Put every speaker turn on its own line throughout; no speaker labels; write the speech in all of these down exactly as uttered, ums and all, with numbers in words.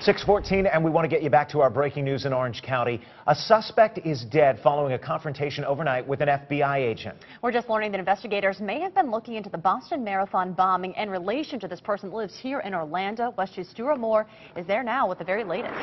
six fourteen, and we want to get you back to our breaking news in Orange County. A suspect is dead following a confrontation overnight with an F B I agent.
We're just learning that investigators may have been looking into the Boston Marathon bombing in relation to this person that lives here in Orlando. WESH Stuart Moore is there now with the very latest.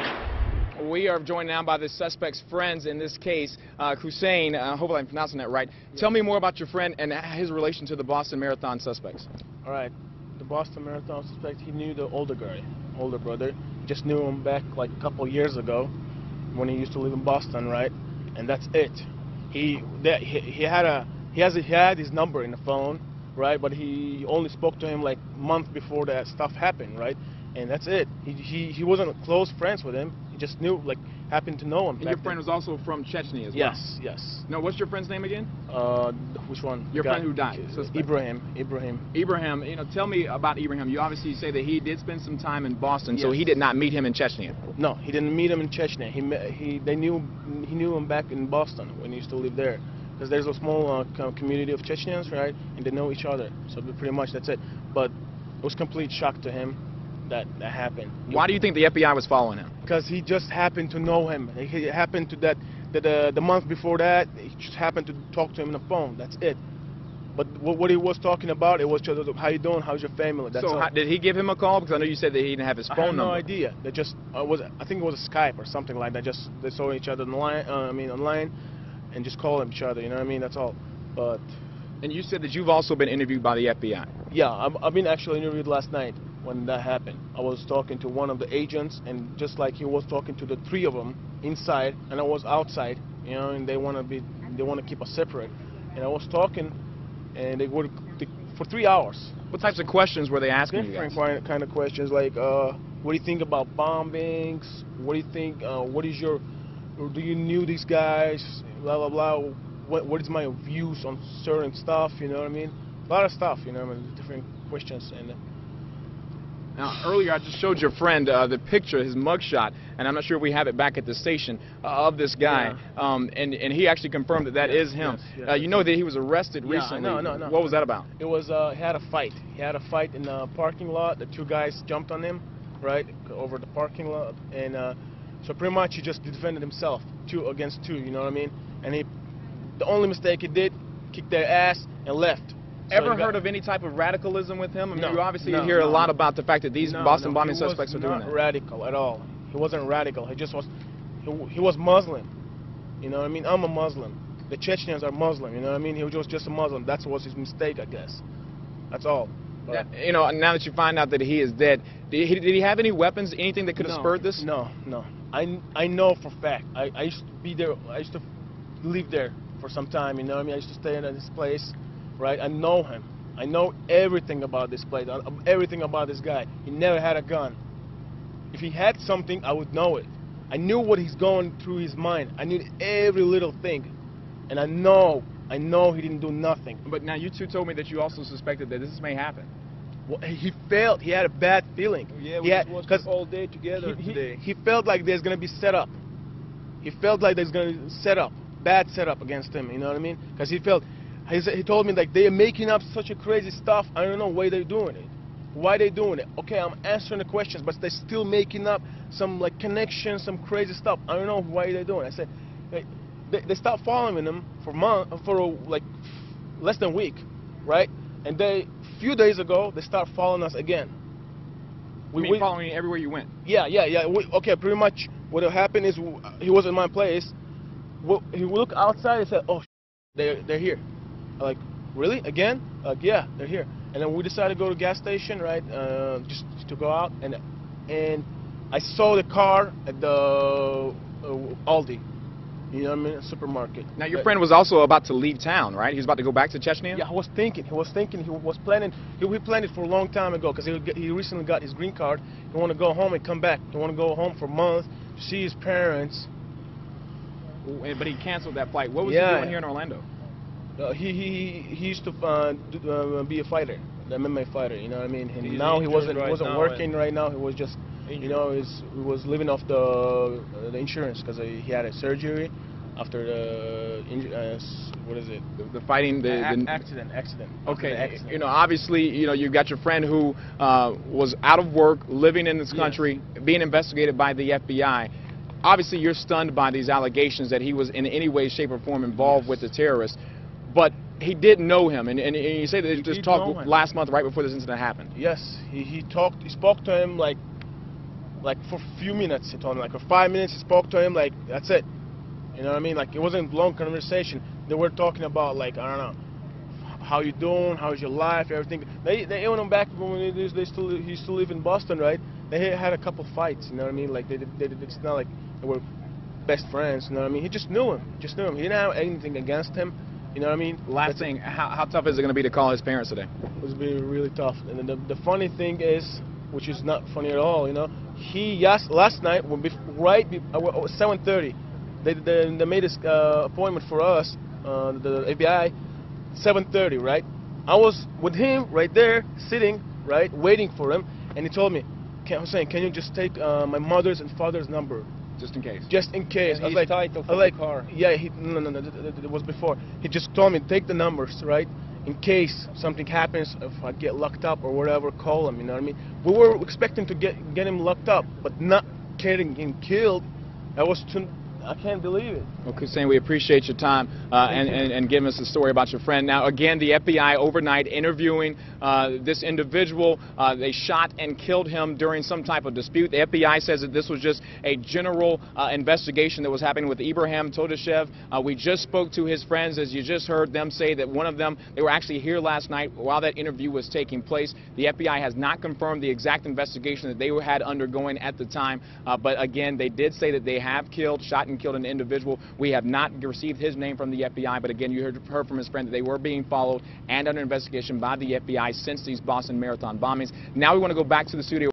We are joined now by the suspect's friends in this case, uh, Khusn, uh, hopefully I'm pronouncing that right. Tell me more about your friend and his relation to the Boston Marathon suspects.
All right, the Boston Marathon suspect, he knew the older guy, older brother. He just knew him back like a couple years ago when he used to live in Boston, right? And that's it. He that, he, he had a he has a, he had his number in the phone, right? But he only spoke to him like a month before that stuff happened, right? And that's it. He he he wasn't close friends with him. He just knew, like, happened to know him.
And your friend then. was also from Chechnya as well?
Yes, yes.
No, what's your friend's name again?
Uh, which one?
Your friend who died.
Ibrahim. Ibrahim.
Ibrahim. You know, tell me about Ibrahim. You obviously say that he did spend some time in Boston,
yes.
So he did not meet him in Chechnya.
No, he didn't meet him in Chechnya. He met, he they knew he knew him back in Boston when he used to live there. Because there's a small uh, community of Chechens, right? And they know each other. So pretty much that's it. But it was complete shock to him that that happened.
Why do you think the F B I was following him?
Because he just happened to know him. He happened to that, that uh, the month before that, he just happened to talk to him on the phone. That's it. But what, what he was talking about, it was just, how you doing? How's your family? That's
so how, did he give him a call? Because I know you said that he didn't have his phone
I have
number.
no idea. They just uh, was. I think it was a Skype or something like that. Just they saw each other online. Uh, I mean online, and just called each other. You know what I mean? That's all. But.
And you said that you've also been interviewed by the F B I.
Yeah, I've, I've been actually interviewed last night when that happened. I was talking to one of the agents, and just like he was talking to the three of them inside, and I was outside, you know, and they want to be, they want to keep us separate. And I was talking, and they were for three hours.
What types of questions were they asking you?
Different kind, kind of questions, like, uh, what do you think about bombings? What do you think? Uh, what is your? Do you knew these guys? Blah blah blah. What, what is my views on certain stuff? You know what I mean? A lot of stuff. You know, I mean, different questions. And. Uh,
Now, earlier I just showed your friend uh, the picture, his mugshot, and I'm not sure if we have it back at the station, uh, of this guy, yeah. um, and, and he actually confirmed that that yes, is him. Yes, yes. Uh, you know that he was arrested
yeah,
recently.
No, no, no.
What was that about?
It was, uh, he had a fight. He had a fight in the parking lot. The two guys jumped on him, right, over the parking lot, and uh, so pretty much he just defended himself, two against two, you know what I mean? And he, the only mistake he did, kicked their ass and left. So
Ever heard of any type of radicalism with him? I mean,
no,
you obviously
no,
hear
no,
a lot
no.
about the fact that these
no,
Boston
no,
bombing suspects are doing that.
He was not radical at all. He wasn't radical. He just was, he, he was Muslim. You know what I mean? I'm a Muslim. The Chechens are Muslim, you know what I mean? He was just, just a Muslim. That was his mistake, I guess. That's all.
Yeah, you know, now that you find out that he is dead, did he, did he have any weapons, anything that could have
no,
spurred this?
No, no. I, I know for a fact. I, I used to be there. I used to live there for some time, you know what I mean? I used to stay in this place, right? I know him. I know everything about this place, everything about this guy. He never had a gun. If he had something, I would know it. I knew what he's going through his mind. I knew every little thing. And I know, I know he didn't do nothing.
But now you two told me that you also suspected that this may happen.
Well, he felt, he had a bad feeling.
Yeah, we
had,
just watched all day together
he,
today.
He, he felt like there's going to be set up. He felt like there's going to be set up, bad setup against him, you know what I mean? Because he felt, he, he told me like they're making up such a crazy stuff. I don't know why they're doing it. Why they doing it? Okay, I'm answering the questions, but they're still making up some like connections, some crazy stuff. I don't know why they're doing it. I said, they, they, they stopped following him for month, for like less than a week, right? And they, a few days ago, they start following us again.
We, mean we, following you everywhere you went?
Yeah, yeah, yeah. We, okay, pretty much what happened is he was in my place. He looked outside and said, oh, they're, they're here. I'm like, really? Again? Like, yeah, they're here. And then we decided to go to the gas station, right, uh, just to go out. And and I saw the car at the uh, Aldi, you know what I mean, supermarket.
Now, your
but,
friend was also about to leave town, right? He was about to go back to Chechnya?
Yeah, I was thinking. He was thinking. He was planning. He, he planned it for a long time ago because he, he recently got his green card. He wanted to go home and come back. He wanted to go home for a month to see his parents.
But he canceled that flight. What was
yeah.
he doing here in Orlando?
Uh, he, he he used to uh, do, uh, be a fighter, the M M A fighter. You know what I mean? And
He's
now he wasn't
right
he wasn't
now
working right now. He was just injured. You know he's, he was living off the uh, the insurance because he had a surgery, after the inju- uh, s- what is it?
The, the fighting, the,
A-
the
accident, accident. After
Okay,
the accident.
you know, obviously, you know, you've got your friend who uh, was out of work, living in this country, yes. being investigated by the F B I. Obviously, you're stunned by these allegations that he was in any way, shape, or form involved yes. with the terrorists. But he did know him, and, and, and you say that they just talked last month, right before this incident happened.
Yes, he, he talked, he spoke to him like, like for a few minutes. He told him like for five minutes. He spoke to him like that's it. You know what I mean? Like it wasn't a long conversation. They were talking about like I don't know, how you doing, how's your life, everything. They they even back when they, they still he still live in Boston, right? They had a couple fights. You know what I mean? Like they, they, they it's not like they were best friends. You know what I mean? He just knew him, just knew him. He didn't have anything against him. You know what I mean?
Last That's thing, how, how tough is it going to be to call his parents today?
It was really, really tough. And then the, the funny thing is, which is not funny at all, you know, he, yes, last night, when bef right at seven thirty, they, they, they made this uh, appointment for us, uh, the F B I, seven thirty, right? I was with him right there, sitting, right, waiting for him, and he told me, can, Hussein, can you just take uh, my mother's and father's number?
Just in case.
Just in case.
And
I was
his
like,
title for
I was like,
the car.
Yeah, he, no, no, no, it was before. He just told me, take the numbers, right? In case something happens, if I get locked up or whatever, call him, you know what I mean? We were expecting to get get him locked up, but not getting him killed. That was too, I can't believe it.
Well, Hussein, we appreciate your time uh, and, and, and giving us the story about your friend. Now, again, the F B I overnight interviewing uh, this individual. Uh, they shot and killed him during some type of dispute. The F B I says that this was just a general uh, investigation that was happening with Ibragim Todashev. Uh, we just spoke to his friends, as you just heard them say that one of them, they were actually here last night while that interview was taking place. The F B I has not confirmed the exact investigation that they had undergoing at the time, uh, but again, they did say that they have killed, shot and killed an individual. We have not received his name from the F B I, but again, you heard, heard from his friend that they were being followed and under investigation by the F B I since these Boston Marathon bombings. Now we want to go back to the studio.